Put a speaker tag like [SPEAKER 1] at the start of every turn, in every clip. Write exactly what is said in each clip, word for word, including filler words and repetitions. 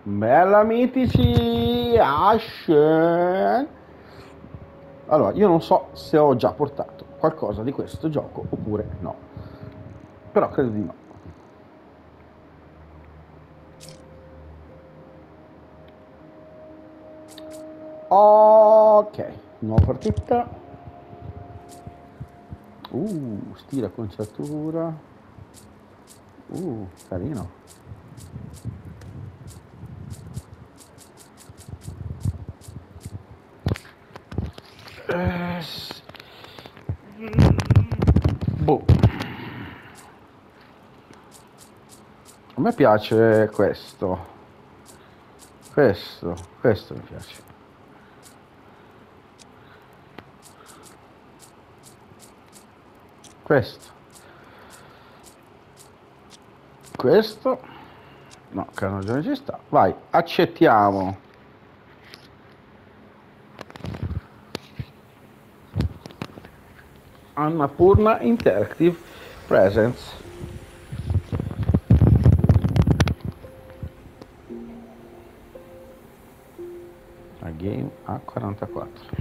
[SPEAKER 1] Bella mitici, Ashen. Allora, io non so se ho già portato qualcosa di questo gioco oppure no, però credo di no. Ok, nuova partita. Uh, stile conciatura. Uh, carino. Eh, boh. A me piace questo. Questo, questo mi piace. Questo. Questo. No, carnagione ci sta. Vai, accettiamo. Annapurna Interactive Presents. La game A quarantaquattro.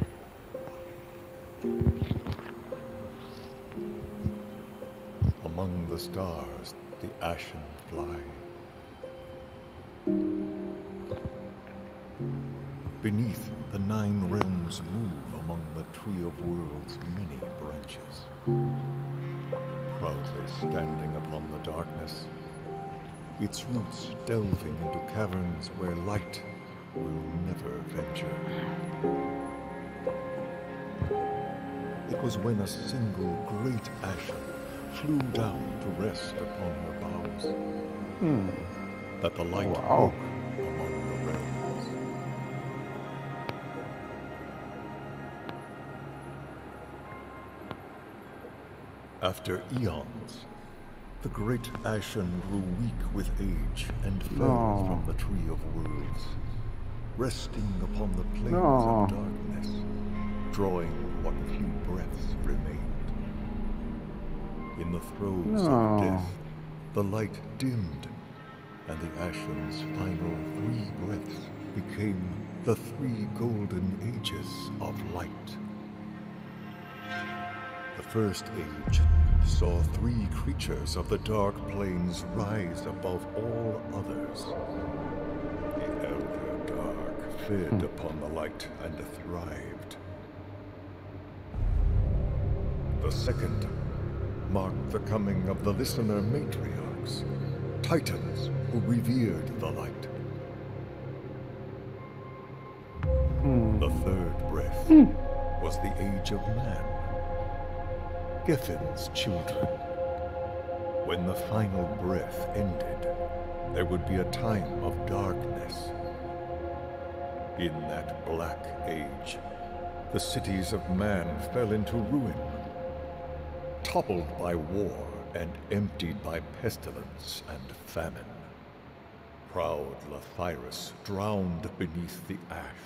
[SPEAKER 2] Among the stars, the ashen fly. Beneath, the nine realms move among the tree of worlds' many branches. Proudly standing upon the darkness, its roots delving into caverns where light will never venture. It was when a single great ashen flew down to rest upon her boughs
[SPEAKER 1] Hmm.
[SPEAKER 2] that the light
[SPEAKER 1] Wow.
[SPEAKER 2] broke among the realms. After eons, the great ashen grew weak with age and fell
[SPEAKER 1] No.
[SPEAKER 2] from the tree of worlds, resting upon the plains
[SPEAKER 1] No.
[SPEAKER 2] of darkness, drawing what few breaths remained. In the throes
[SPEAKER 1] No.
[SPEAKER 2] of death, the light dimmed, and the ashen's final three breaths became the three golden ages of light. The first age saw three creatures of the dark plains rise above all others. The Elder Dark fed
[SPEAKER 1] Hmm.
[SPEAKER 2] upon the light and thrived. The second marked the coming of the Listener Matriarchs, titans who revered the light.
[SPEAKER 1] Hmm.
[SPEAKER 2] The third breath was the age of man, Geffin's children. When the final breath ended, there would be a time of darkness. In that black age, the cities of man fell into ruin, toppled by war and emptied by pestilence and famine. Proud Lathyrus drowned beneath the ash.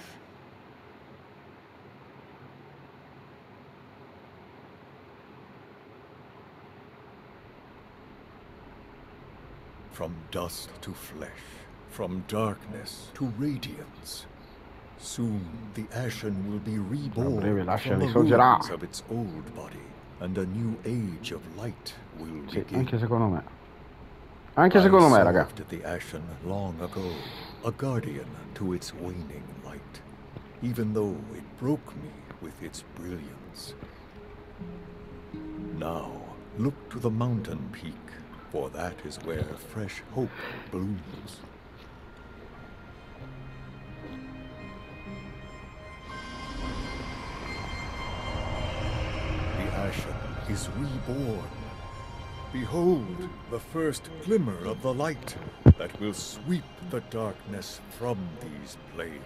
[SPEAKER 2] From dust to flesh, from darkness to radiance. Soon the Ashen will be reborn
[SPEAKER 1] breve l'Ashen
[SPEAKER 2] from the
[SPEAKER 1] risorgerà.
[SPEAKER 2] ruins of its old body, and a new age of light will
[SPEAKER 1] Sì,
[SPEAKER 2] begin.
[SPEAKER 1] anche secondo me. Anche
[SPEAKER 2] I
[SPEAKER 1] secondo me, raga.
[SPEAKER 2] served the Ashen long ago, a guardian to its waning light, even though it broke me with its brilliance. Now, look to the mountain peak, for that is where fresh hope blooms. The Ashen is reborn. Behold the first glimmer of the light that will sweep the darkness from these plains.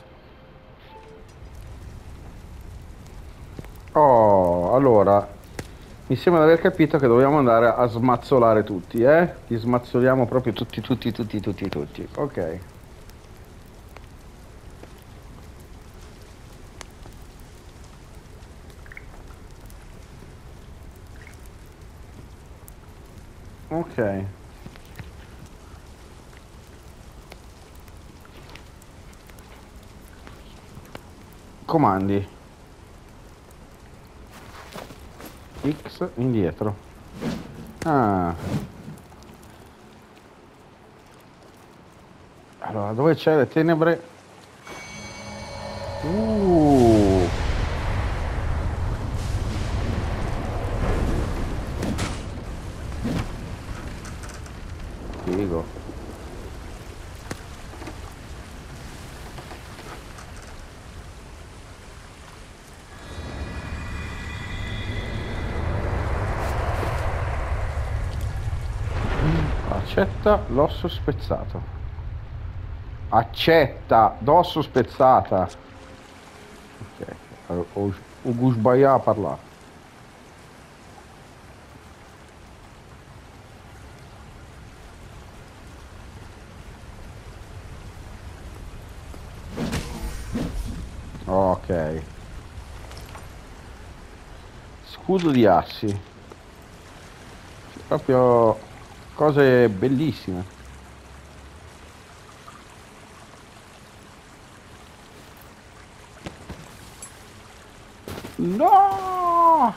[SPEAKER 1] Oh, allora. Mi sembra di aver capito che dobbiamo andare a smazzolare tutti, eh? Li smazzoliamo proprio tutti, tutti, tutti, tutti, tutti. Ok. Ok. Comandi. X indietro. Ah. Allora, dove c'è le tenebre? Uh. Figo. Accetta l'osso spezzato. Accetta d'osso spezzata. Ok, ho, ho, ho sbagliato a parlare. Ok. Scudo di assi. Proprio cose bellissime. No!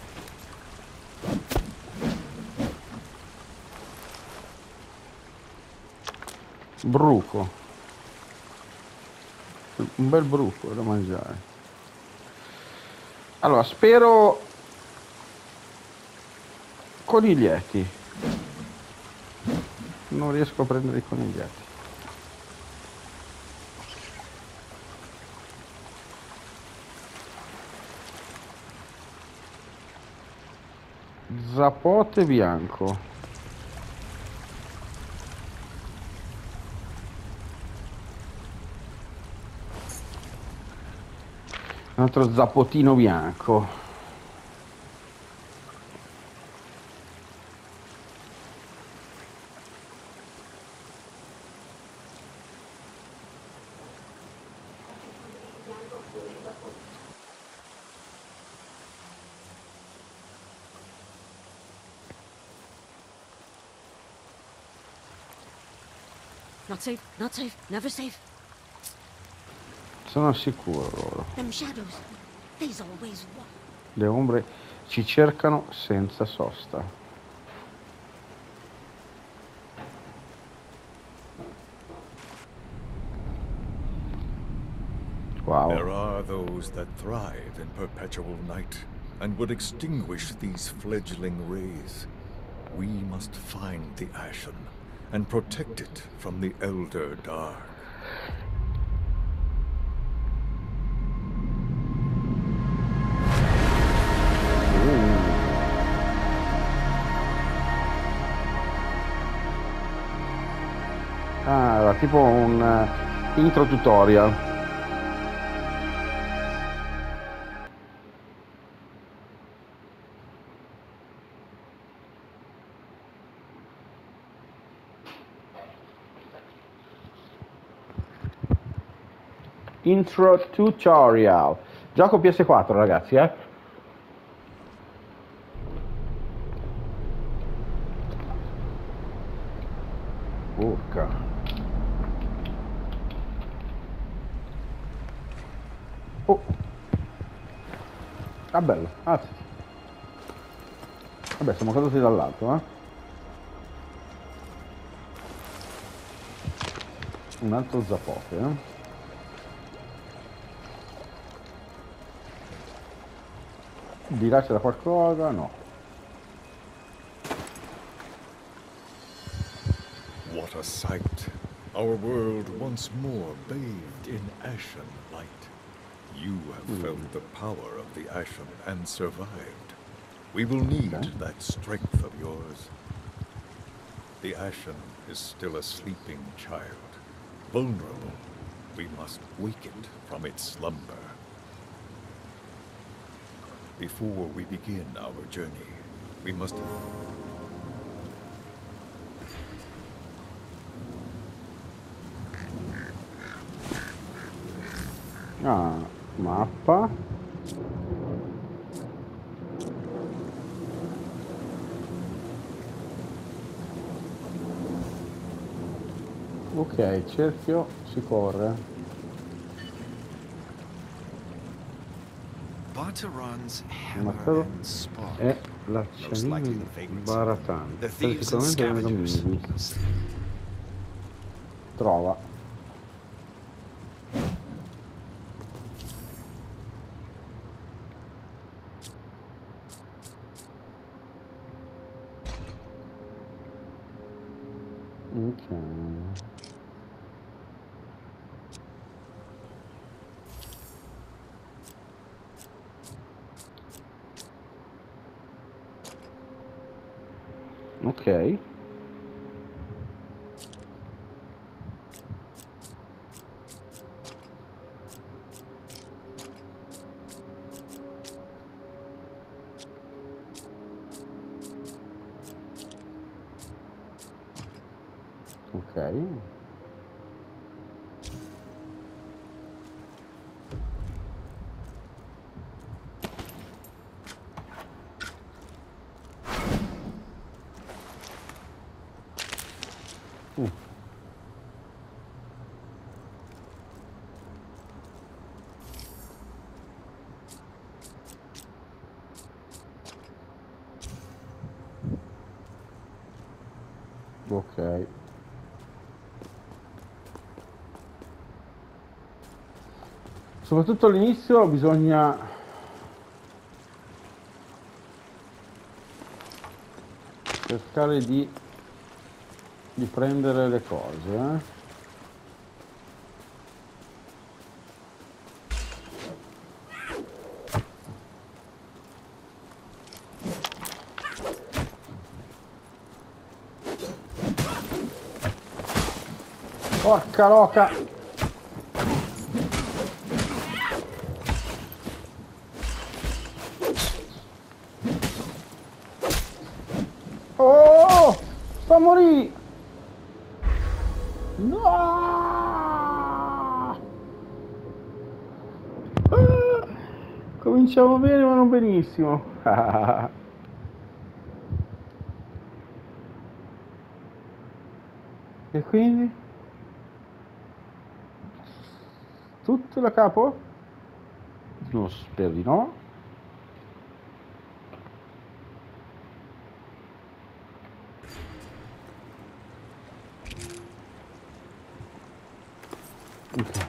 [SPEAKER 1] Bruco. Un bel bruco da mangiare. Allora, spero coniglietti. Non riesco a prendere i coniglietti. Zapote bianco. Un altro zapotino bianco.
[SPEAKER 3] Not safe, not safe, never safe.
[SPEAKER 1] Sono sicuro loro.
[SPEAKER 3] Them shadows, they's always one.
[SPEAKER 1] Le ombre ci cercano senza sosta. Wow.
[SPEAKER 2] There are those that thrive in perpetual night and would extinguish these fledgling rays. We must find the Ashen and protect it from the Elder Dark.
[SPEAKER 1] Ah, era tipo un uh, intro tutorial. Intro tutorial. Gioco P S quattro, ragazzi, eh. Urca. Oh. Ah, bello. Ah, sì. Vabbè, siamo caduti dall'alto, eh. Un altro zapote, eh. Di là c'era qualcosa? No.
[SPEAKER 2] What a sight! Our world once more bathed in ashen light. You have
[SPEAKER 1] Mm.
[SPEAKER 2] felt the power of the Ashen and survived. We will need
[SPEAKER 1] Okay.
[SPEAKER 2] that strength of yours. The Ashen is still a sleeping child. Vulnerable. We must wake it from its slumber. Before we begin our journey, we must...
[SPEAKER 1] Ah, mappa. Ok, cerchio, si corre.
[SPEAKER 4] Barteron's
[SPEAKER 1] Mazzato
[SPEAKER 4] hammer and spike.
[SPEAKER 1] è
[SPEAKER 4] Most likely
[SPEAKER 1] l'acciaio
[SPEAKER 4] the vagrants.
[SPEAKER 1] baratante.
[SPEAKER 4] The thieves and
[SPEAKER 1] Sicuramente vengono
[SPEAKER 4] scavengers.
[SPEAKER 1] minibus. Trova. Ok. Ok. Ok. Uh. Ok. Soprattutto all'inizio bisogna cercare di, di prendere le cose, eh? Porca loca! Oh! Sta a morire! No! Ah! Cominciamo bene ma non benissimo. E quindi? Tutto da capo? Non spero di no. Ok.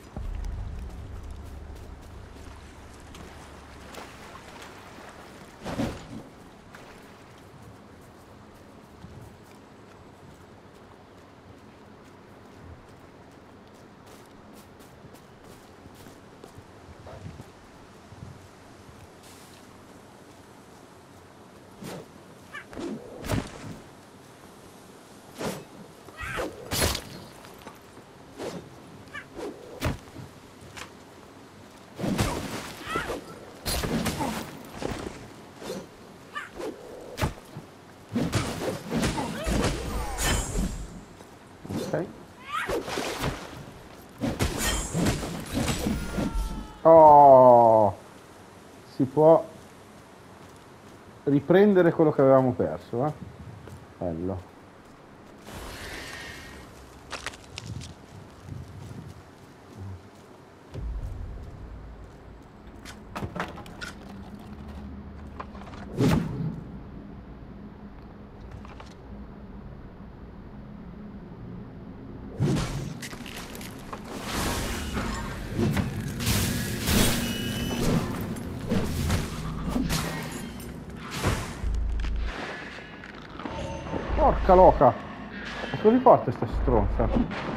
[SPEAKER 1] Ok. Oh, si può riprendere quello che avevamo perso, eh? Bello. Porca loca! È così forte sta stronza.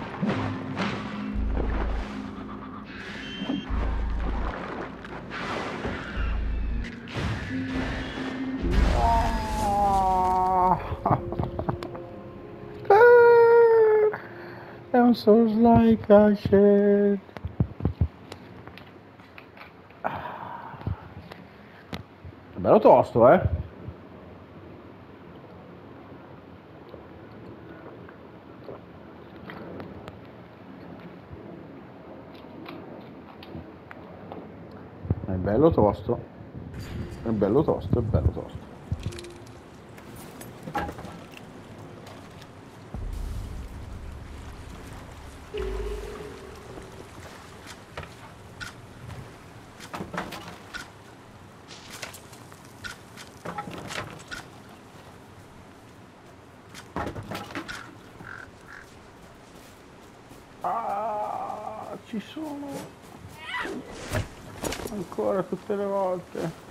[SPEAKER 1] I'm so like I should. È bello tosto, eh? È bello tosto. È bello tosto, è bello tosto. Ah, ci sono ancora tutte le volte.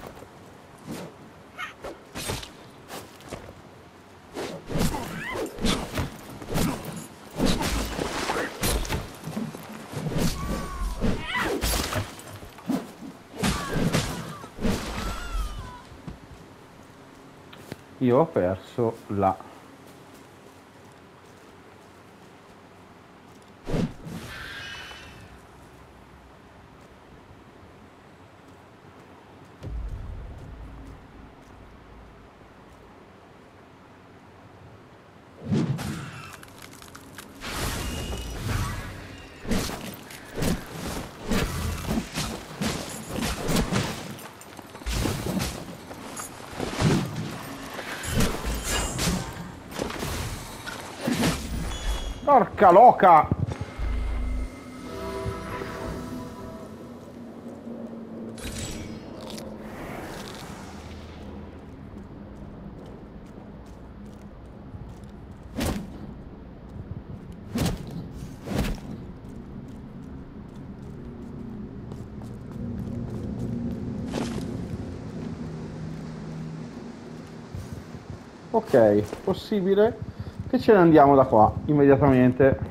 [SPEAKER 1] Io ho perso la porca loca! Ok, possibile che ce ne andiamo da qua immediatamente.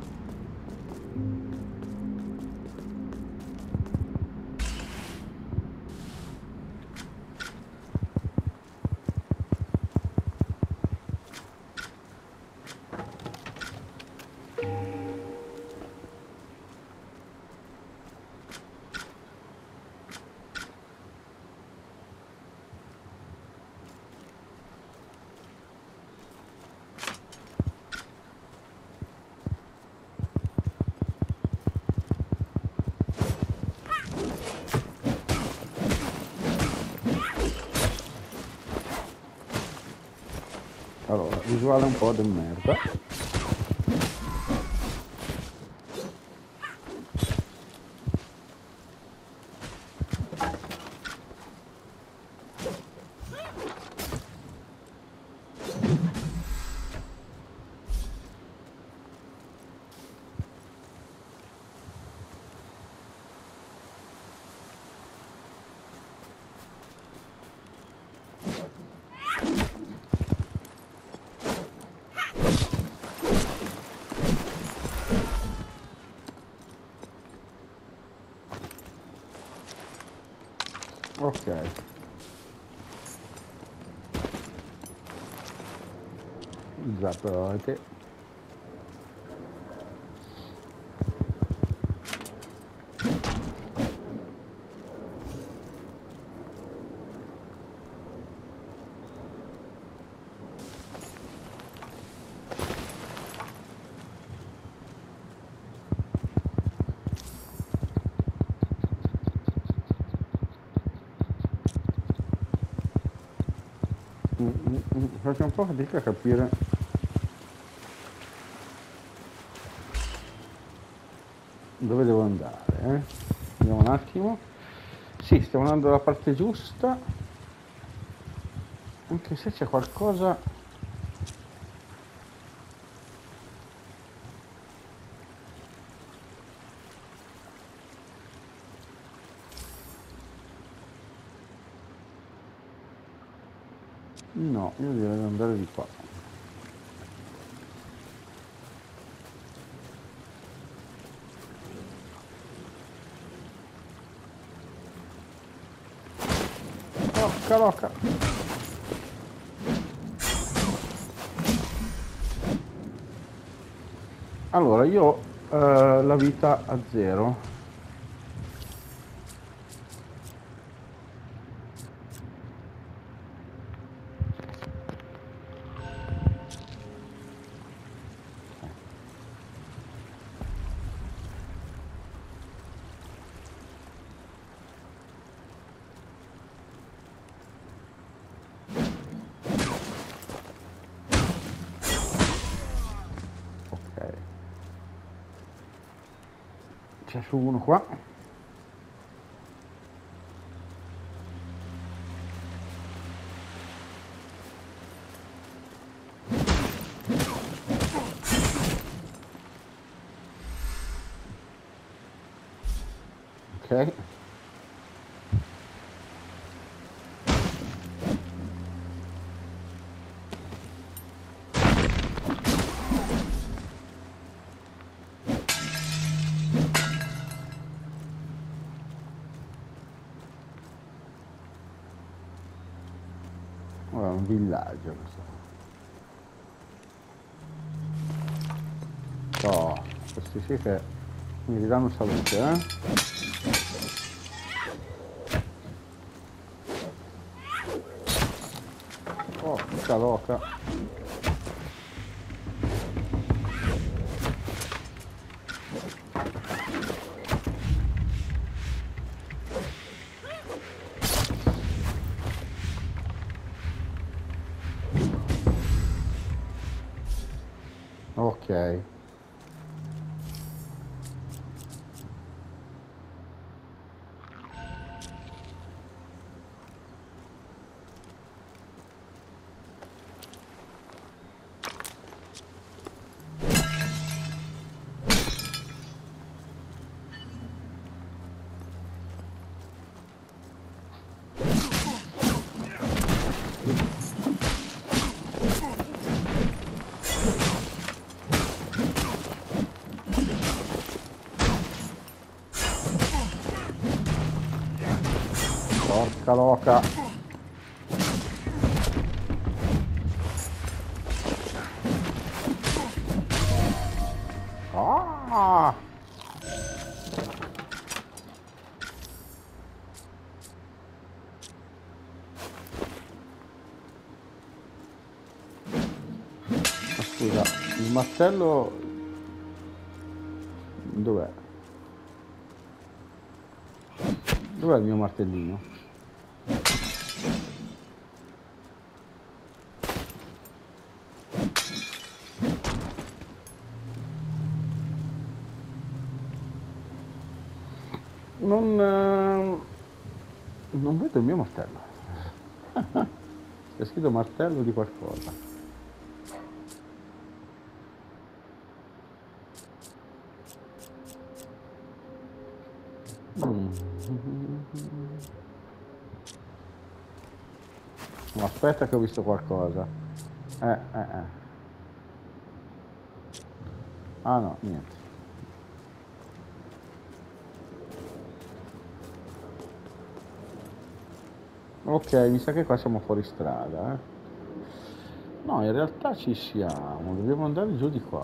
[SPEAKER 1] Allora, visuale un po' del merda. Ok. Zappate. Faccio un po' fatica a capire dove devo andare, eh? Vediamo un attimo. Sì, stiamo andando dalla parte giusta, anche se c'è qualcosa. No, io direi di andare di qua. Porca loca! Allora, io ho eh, la vita a zero. C'è su uno qua. Ok. Ora, un villaggio questo. Oh, questi sì che mi ridanno salute, eh? Oh, porca loca. Ok. Porca loca. Ah! Scusa, il martello dov'è? Dov'è il mio martellino? Non, eh, non vedo il mio martello. C'è scritto martello di qualcosa. Mm. No, aspetta che ho visto qualcosa. Eh, eh, eh. Ah no, niente. Ok, mi sa che qua siamo fuori strada, eh. No, in realtà ci siamo, dobbiamo andare giù di qua.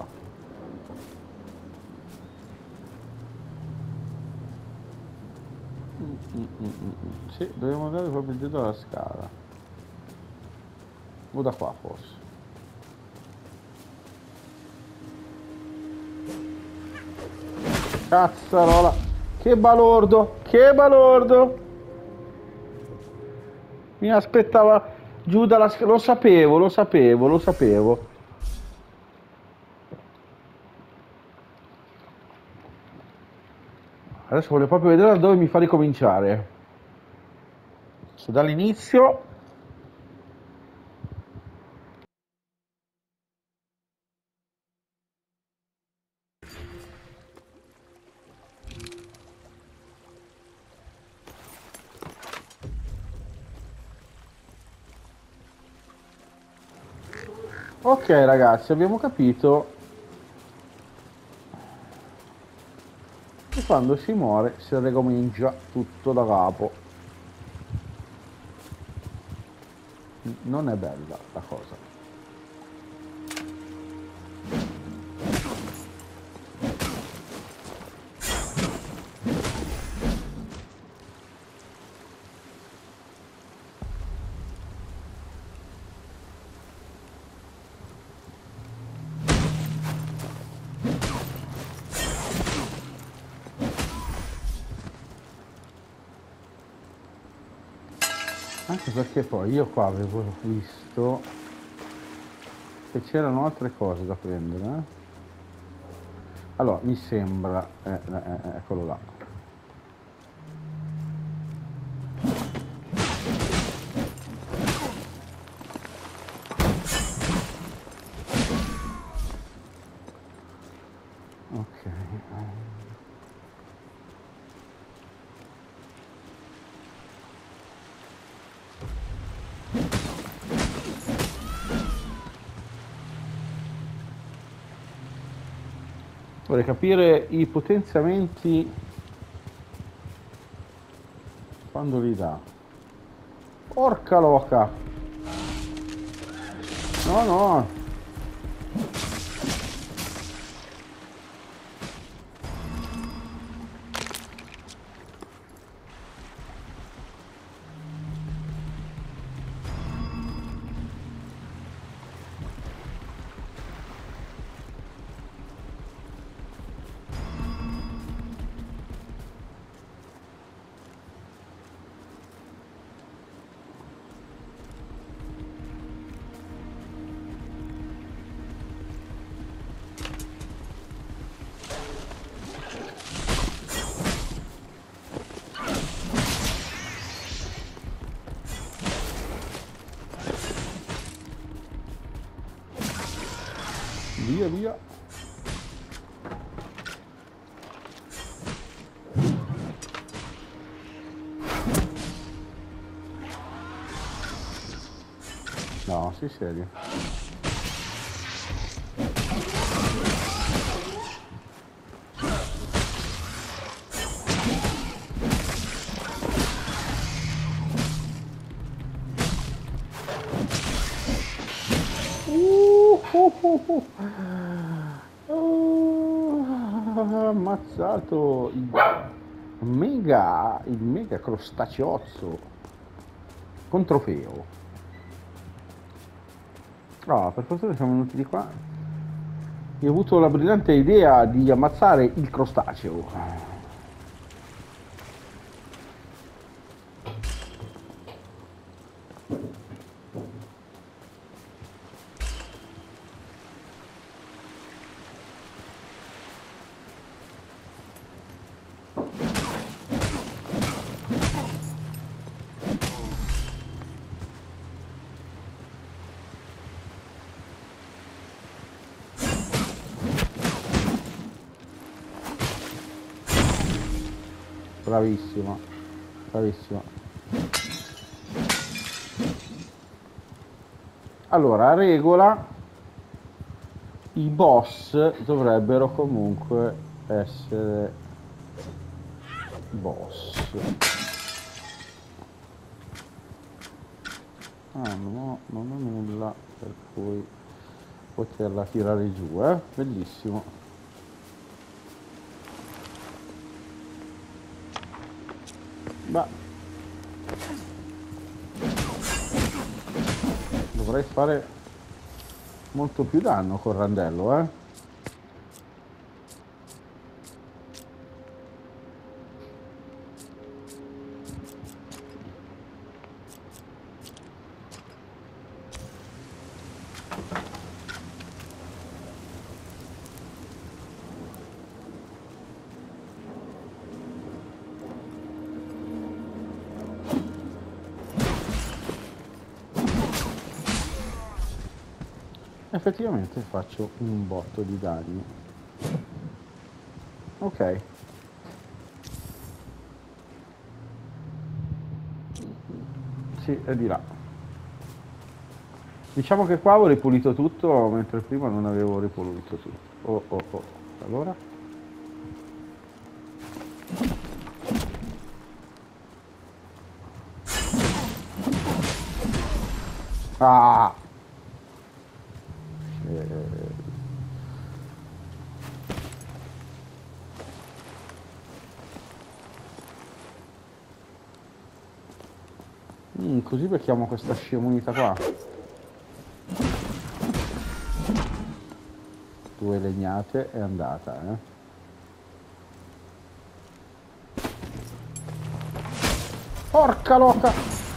[SPEAKER 1] Mm, mm, mm, mm, mm. Sì, dobbiamo andare proprio giù dalla scala. O da qua forse. Cazzarola! Che balordo! Che balordo! Mi aspettava giù dalla scala. Lo sapevo, lo sapevo, lo sapevo. Adesso voglio proprio vedere da dove mi fa ricominciare. Se dall'inizio. Ok ragazzi, abbiamo capito che quando si muore si ricomincia tutto da capo. Non è bella la cosa. Anche perché poi io qua avevo visto che c'erano altre cose da prendere, eh? Allora, mi sembra, eh, eh, eh, eccolo là. Ok. Vorrei capire i potenziamenti quando li dà. Porca loca! No, no! Via, via. No, si serio. Uh, uh, uh, uh. Uh, ammazzato il mega, il mega crostaceozzo con trofeo. Ah, per fortuna siamo venuti di qua. Io ho avuto la brillante idea di ammazzare il crostaceo. Bravissima, bravissima. Allora, a regola, i boss dovrebbero comunque essere boss. Ah, no, non ho nulla per cui poterla tirare giù, eh? Bellissimo. Ma dovrei fare molto più danno col randello, eh? Effettivamente faccio un botto di danni. Ok. Sì, è di là. Diciamo che qua ho ripulito tutto, mentre prima non avevo ripulito tutto. Oh, oh, oh. Allora? Ah! Mm, così becchiamo questa scemunita qua. Due legnate è andata, eh. Porca loca!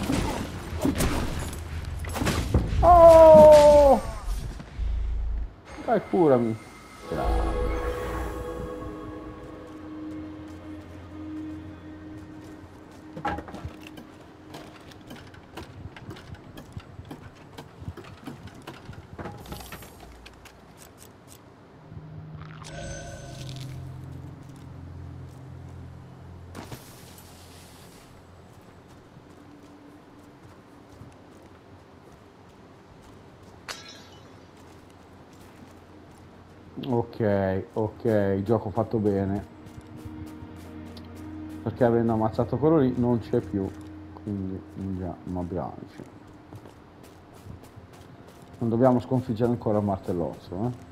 [SPEAKER 1] Oh! Dai, curami. Bravo. Ok, ok, gioco fatto bene. Perché avendo ammazzato quello lì non c'è più. Quindi andiamo a bilancio. Non dobbiamo sconfiggere ancora il martellozzo, eh?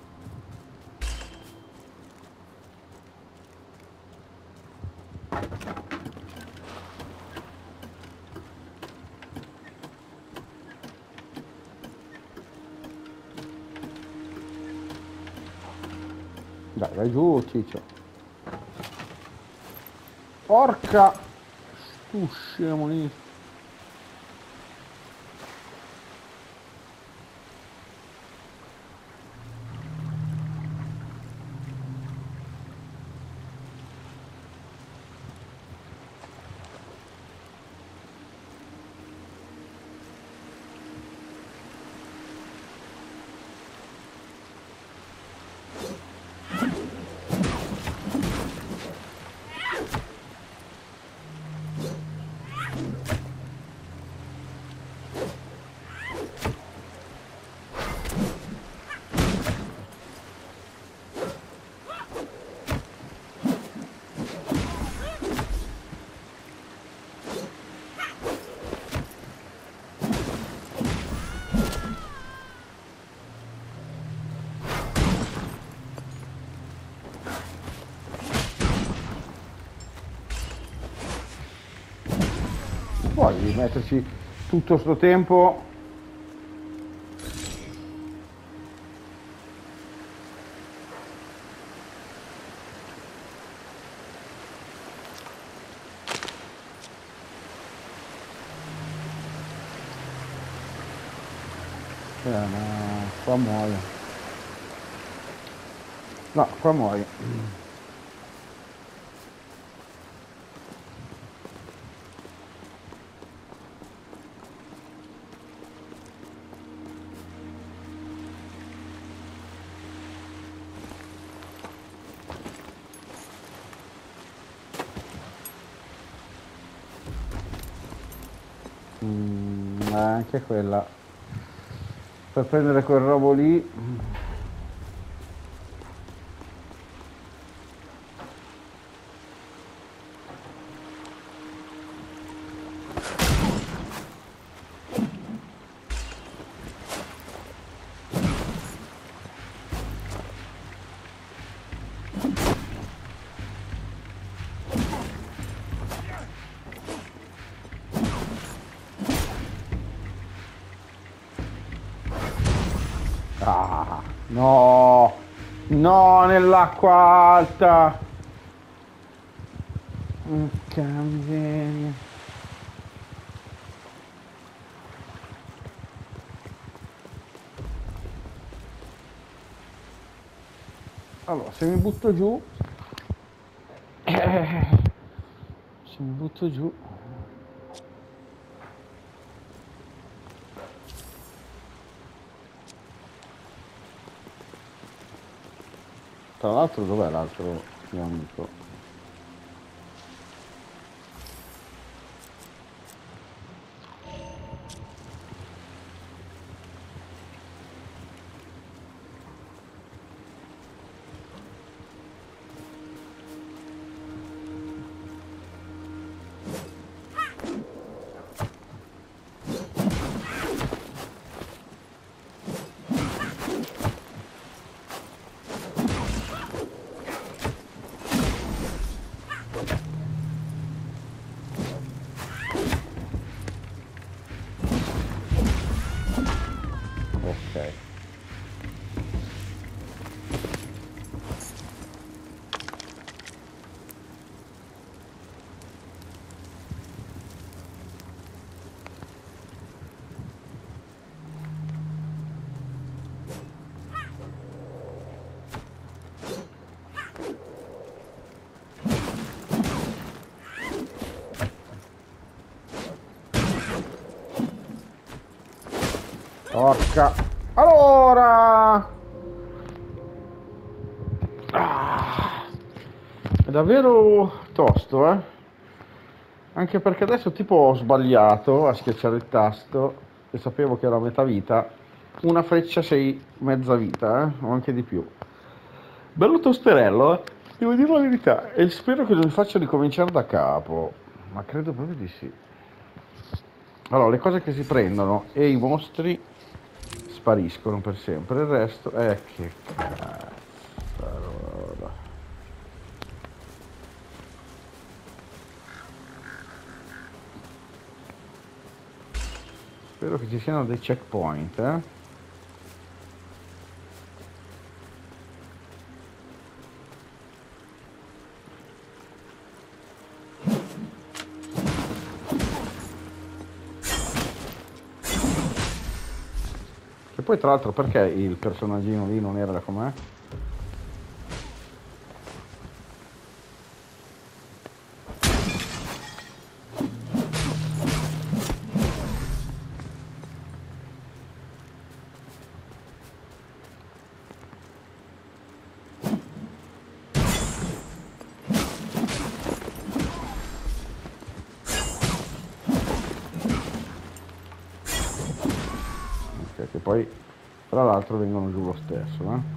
[SPEAKER 1] Dai, vai giù, ciccio. Porca! Tu scemo lì. Puoi metterci tutto sto tempo. Eh, ma qua muoio. No, qua muoio. Mm, eh, anche quella. Per prendere quel robo lì. Ah, no, no, nell'acqua alta. Porca miseria. Allora, se mi butto giù, eh, se mi butto giù, tra l'altro dov'è l'altro mio amico? Ok. Porca. Allora. Ah, è davvero tosto, eh? Anche perché adesso tipo ho sbagliato a schiacciare il tasto e sapevo che era a metà vita. Una freccia sei mezza vita, eh? O anche di più. Bello tosterello, eh? Devo dire la verità. E spero che non mi faccia ricominciare da capo. Ma credo proprio di sì. Allora, le cose che si prendono e i mostri spariscono per sempre. Il resto... Eh, che cazzo. Spero che ci siano dei checkpoint, eh? E poi tra l'altro perché il personaggino lì non era com'è? Ok, che poi tra l'altro vengono giù lo stesso, eh?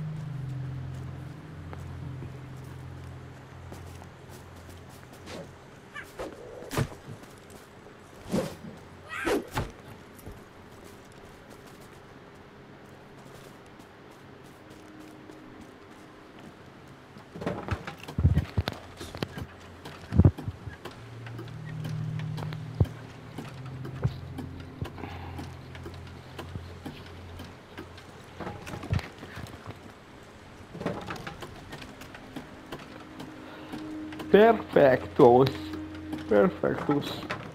[SPEAKER 1] Perfectos. Perfectus.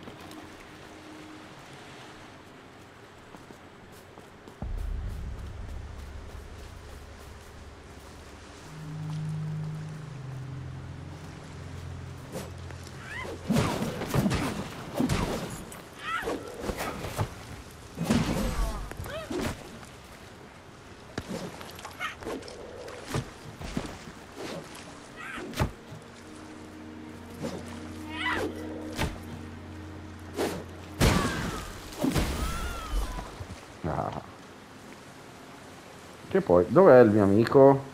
[SPEAKER 1] Ah. Che poi, dov'è il mio amico?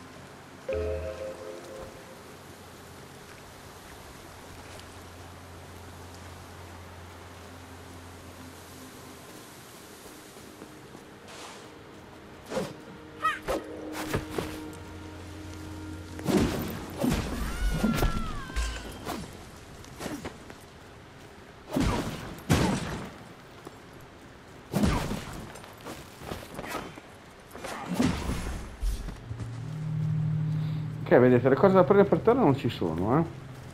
[SPEAKER 1] Che vedete, le cose da prendere per terra non ci sono, eh?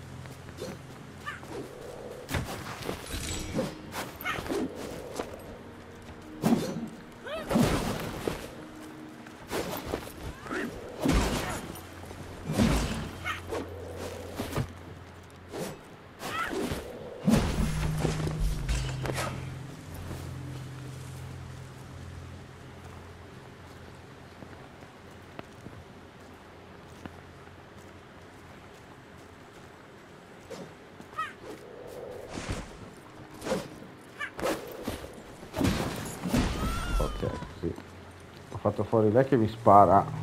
[SPEAKER 1] Ok, sì. Ho fatto fuori lei che mi spara.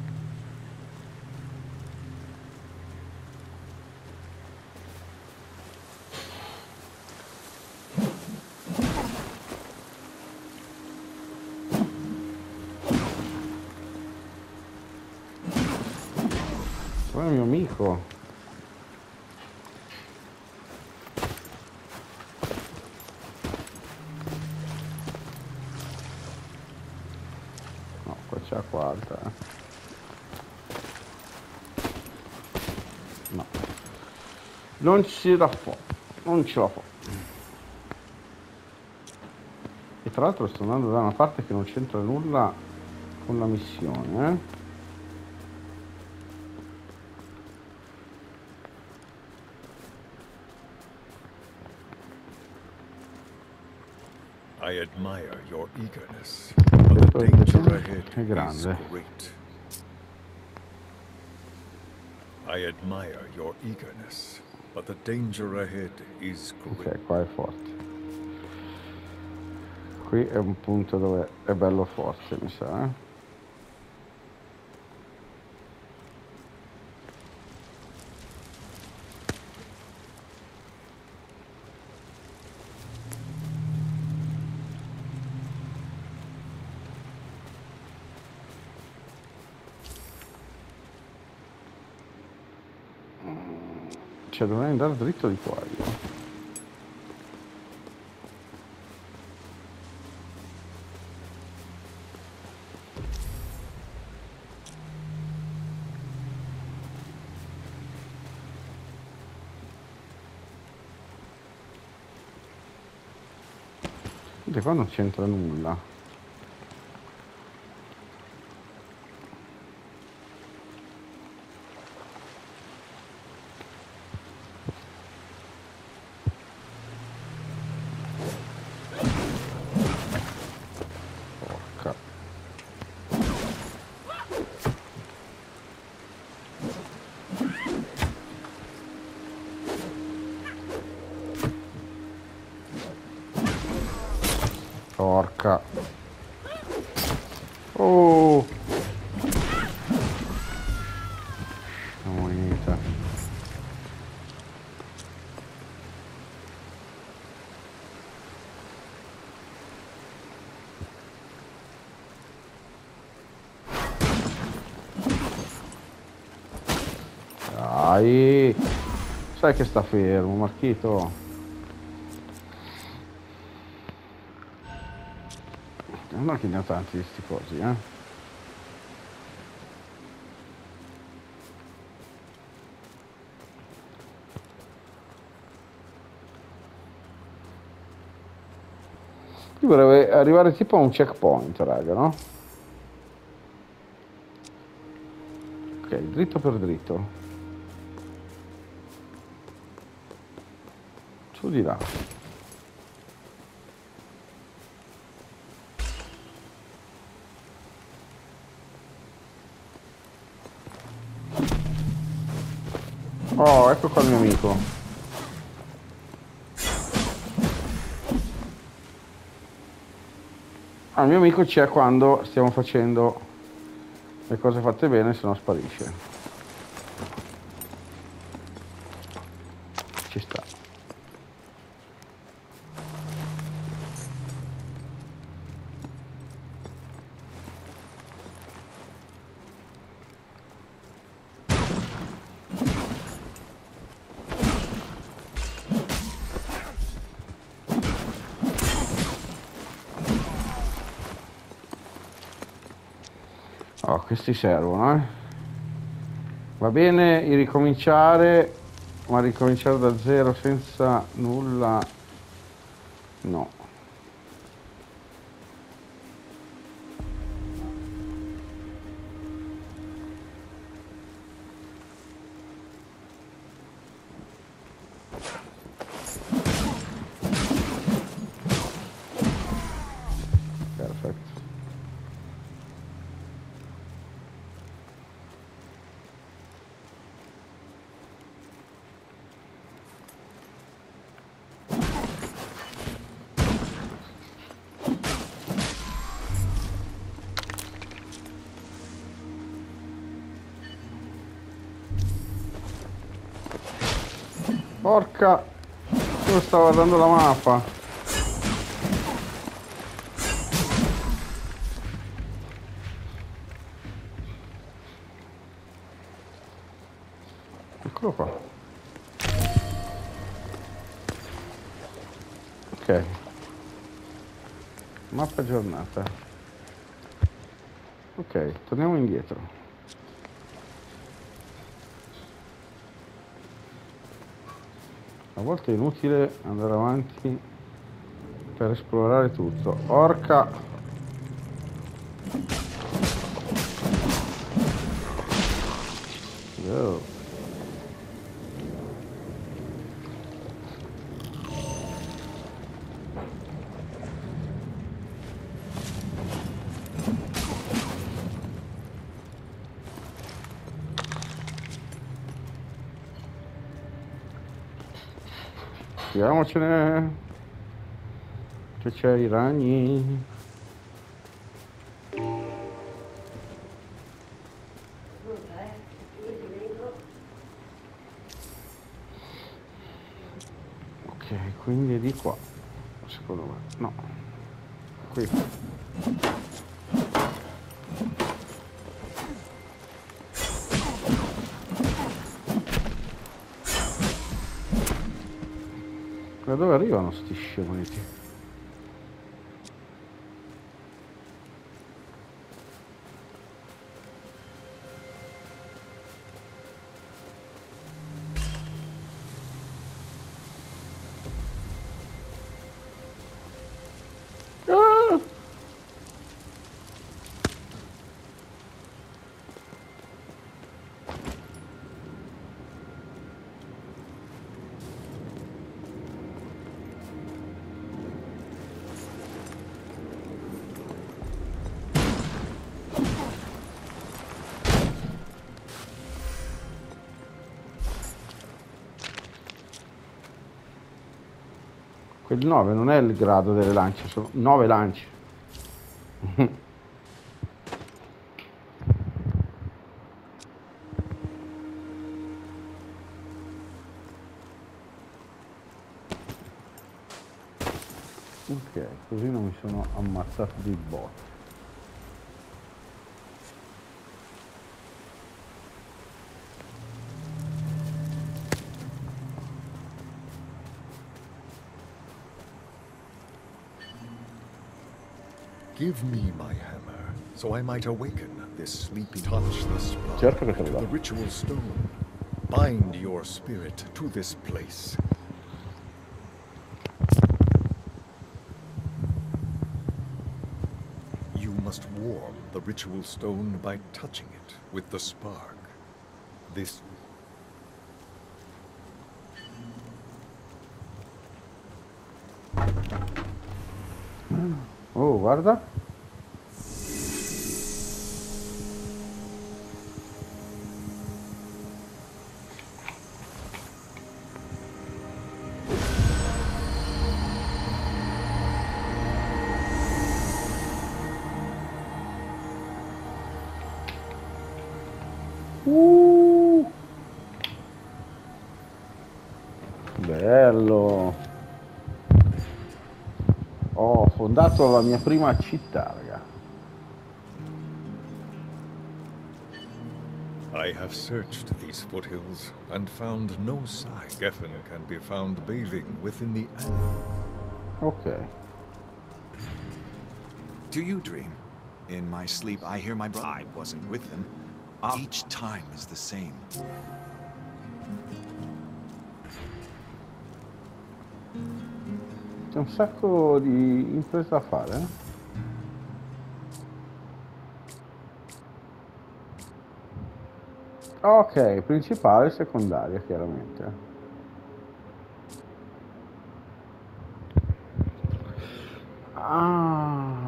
[SPEAKER 1] Dov'è il mio amico? No, qua c'è la quarta, eh. No. Non ce la fa. Non ce la fa. E tra l'altro sto andando da una parte che non c'entra nulla con la missione, eh.
[SPEAKER 2] I admire your eagerness, but the danger ahead
[SPEAKER 1] È grande.
[SPEAKER 2] is great. I admire your eagerness, but the danger ahead is great.
[SPEAKER 1] Ok, qua è forte. Qui è un punto dove è bello forte, mi sa, eh. Cioè dovrei andare dritto di qua io. Di qua non c'entra nulla. Porca. Porca. Oh. La moneta. Dai. Sai che sta fermo, Marchito. Non che ne ho tanti di sti cosi, eh. Io vorrei arrivare tipo a un checkpoint, raga, no? Ok, dritto per dritto. Su di là. Oh, ecco qua il mio amico. Ah, il mio amico c'è quando stiamo facendo le cose fatte bene, se no sparisce. Ci sta. Oh, questi servono, eh. Va bene il ricominciare, ma ricominciare da zero senza nulla, no. Perfetto. Porca, io stavo guardando la mappa. Eccolo qua. Ok. Mappa aggiornata. Ok, torniamo indietro. A volte è inutile andare avanti per esplorare tutto. Orca! Oh. Tiriamocene che c'è i ragni. Ok, quindi è di qua, secondo me. No, qui. Da dove arrivano sti scemoniti? Ah! Quel nove non è il grado delle lance, sono nove lance. Ok, così non mi sono ammazzato di botto.
[SPEAKER 2] Give me my hammer, so I might awaken this sleepy. Touch the spark
[SPEAKER 1] Certo che te lo
[SPEAKER 2] to
[SPEAKER 1] do.
[SPEAKER 2] the ritual stone. Bind your spirit to this place. You must warm the ritual stone by touching it with the spark. This
[SPEAKER 1] Oh, guarda. Uh, bello. Ho fondato la mia prima città, raga.
[SPEAKER 2] I have searched these foothills and found no sign. Geffen can be found bathing within the
[SPEAKER 1] Ok.
[SPEAKER 4] Do you dream? In my sleep, I hear my brother. I wasn't with them. Uh, Each time is the same.
[SPEAKER 1] C'è un sacco di imprese da fare. Eh? Ok, principale e secondaria, chiaramente. Ah.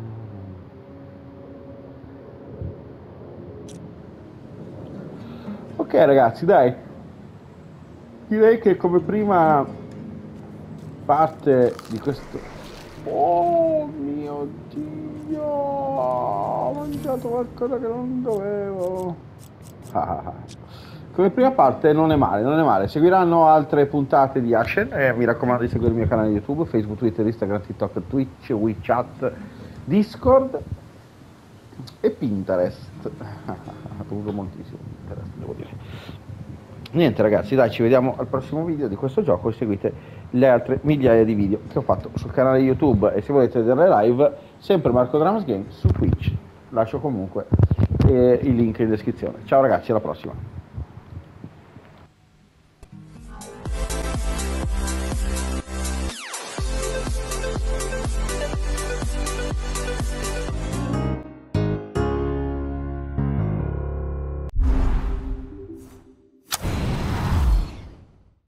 [SPEAKER 1] Ok ragazzi, dai. Direi che come prima parte di questo... Oh mio Dio! Ho mangiato qualcosa che non dovevo. Come prima parte non è male, non è male. Seguiranno altre puntate di Ashen. Eh, mi raccomando di seguire il mio canale YouTube, Facebook, Twitter, Instagram, TikTok, Twitch, WeChat, Discord e Pinterest. Uso moltissimo Pinterest, devo dire. Niente ragazzi, dai, ci vediamo al prossimo video di questo gioco e seguite le altre migliaia di video che ho fatto sul canale YouTube, e se volete vedere live sempre Marco Dramas Game su Twitch. Lascio comunque eh, il link in descrizione. Ciao ragazzi, alla prossima.